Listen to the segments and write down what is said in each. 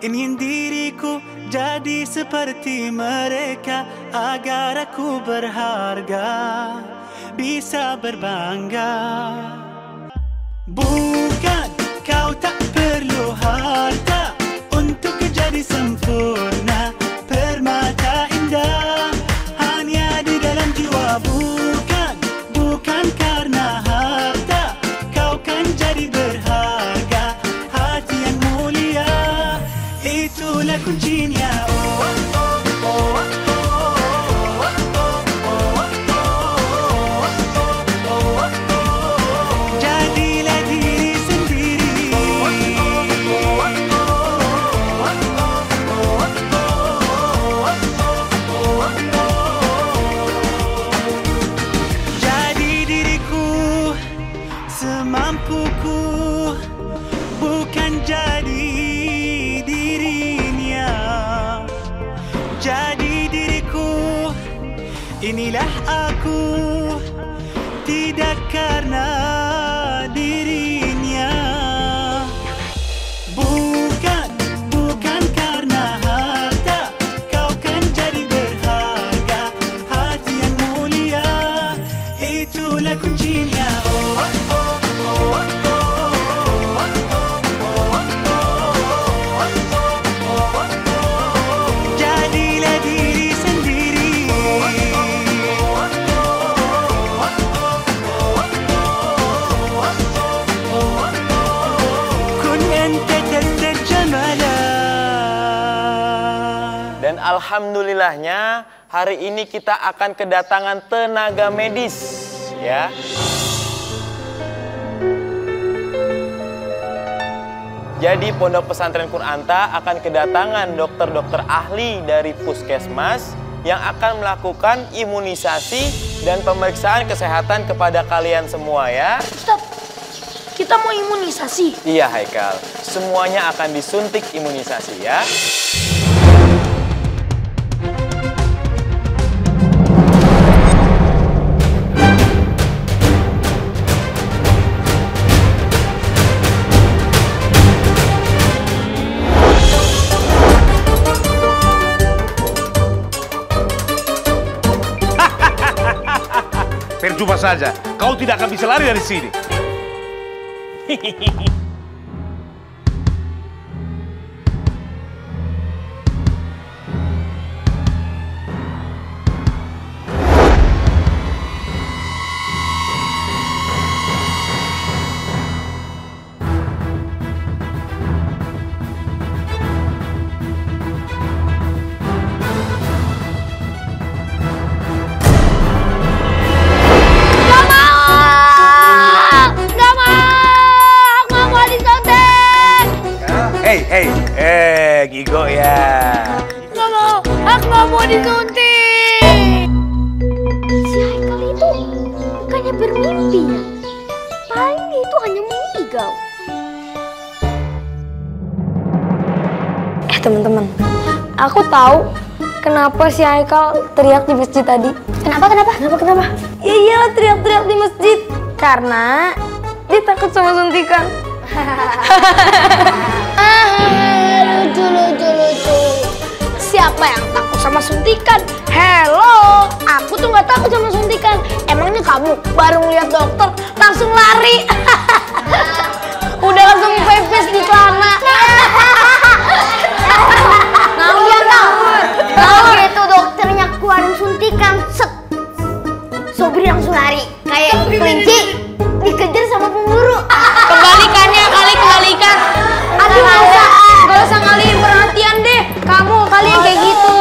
Ingin diriku jadi seperti mereka, agar aku berharga, bisa berbangga. Bukan kau tak perlu harta untuk jadi sempurna, permata indah hanya di dalam jiwa. Bukan karena harta kau kan jadi berharga, hati yang mulia itulah kuncinya. Jadilah diri sendiri. Jadi diriku semampuku, bukan jadi dirinya. Jadi diriku, inilah aku, tidak karena dirinya. Bukan karena harta kau kan jadi berharga, hati yang mulia itulah kuncinya. Jadilah diri sendiri. Kun anta tazdad jamala. Dan alhamdulillahnya hari ini kita akan kedatangan tenaga medis ya. Jadi Pondok Pesantren Kunanta akan kedatangan dokter-dokter ahli dari puskesmas yang akan melakukan imunisasi dan pemeriksaan kesehatan kepada kalian semua ya. Ustaz, kita mau imunisasi. Iya Haikal, semuanya akan disuntik imunisasi ya. Percuma saja, kau tidak akan bisa lari dari sini. Gigo ya. Nggak mau, aku nggak mau disuntik. Si Haikal itu bukannya bermimpi ya? Paling itu hanya mengigau. Teman-teman, aku tahu kenapa si Haikal teriak di masjid tadi. Kenapa? Ya iyalah teriak-teriak di masjid. Karena dia takut sama suntikan. Lucu. Siapa yang takut sama suntikan? Hello, aku tuh nggak takut sama suntikan. Emangnya kamu baru ngeliat dokter langsung lari? Udah langsung pepes di celana. Kalau gitu dokternya keluarin suntikan, set. Sobri langsung lari kayak kelinci dikejar sama pemburu. Kebalikannya kali kebalikan. Aduh, nggak usah ngalihin perhatian deh. Kalian kayak gitu.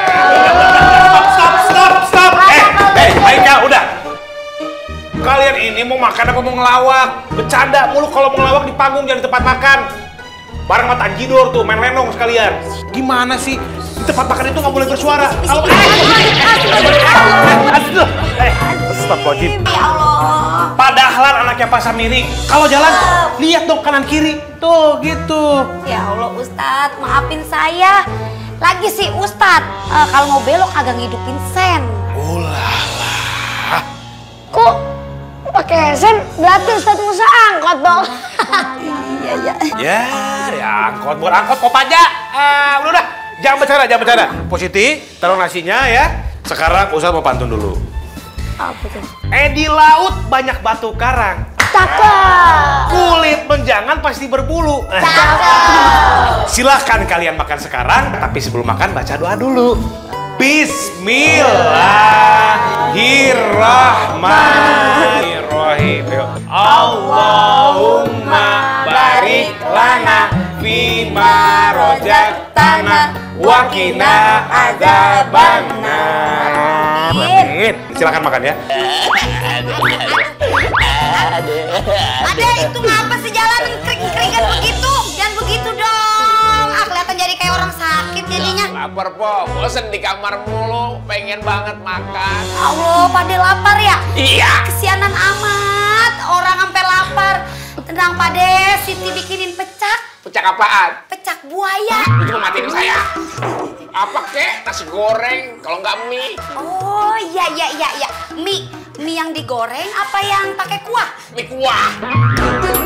Stop. Haikal, udah. Kalian ini mau makan apa mau ngelawak? Bercanda mulu kalau mau ngelawak di panggung, jangan di tempat makan. Bareng mata Tanjidor tuh, main lenong sekalian. Gimana sih? Di tempat makan itu nggak boleh bersuara. Stop, wajib. Ya Allah. Padahal anaknya Pak Samiri, kalau jalan lihat dong kanan kiri. Tuh, gitu. Ya Allah Ustadz, maafin saya. Lagi sih Ustadz, kalau mau belok agak ngidupin sen. Ulala. Kok pakai sen? Berarti Ustadz Musa angkot dong. Iya. Ya angkot, bukan angkot, Kopaja. Udah, jangan bercanda. Positi, taruh nasinya ya. Sekarang Ustadz mau pantun dulu. Apa tuh? Di laut banyak batu karang. Cakep. Kulit menjangan pasti berbulu. Cakep. Silahkan kalian makan sekarang, tapi sebelum makan baca doa dulu. Bismillahirrahmanirrahim. Allahumma barik lana fima rojaktana wa qina adzabannar. Amin. Silakan makan ya. Ada itu ngapa sih jalan kering-keringan begitu? Jangan begitu dong. Kelihatan jadi kayak orang sakit jadinya. Lapar, Po. Bosen di kamar mulu, pengen banget makan. Allah, pada lapar ya? Iya. Kesianan amat, orang sampai lapar. Tenang Pade, Siti bikinin pecak. Pecak apaan? Pecak buaya. Itu mau matiin saya. Apa kek? Nasi goreng, kalau nggak mie. Oh, iya. Mie yang digoreng apa yang pakai kuah? Mie kuah.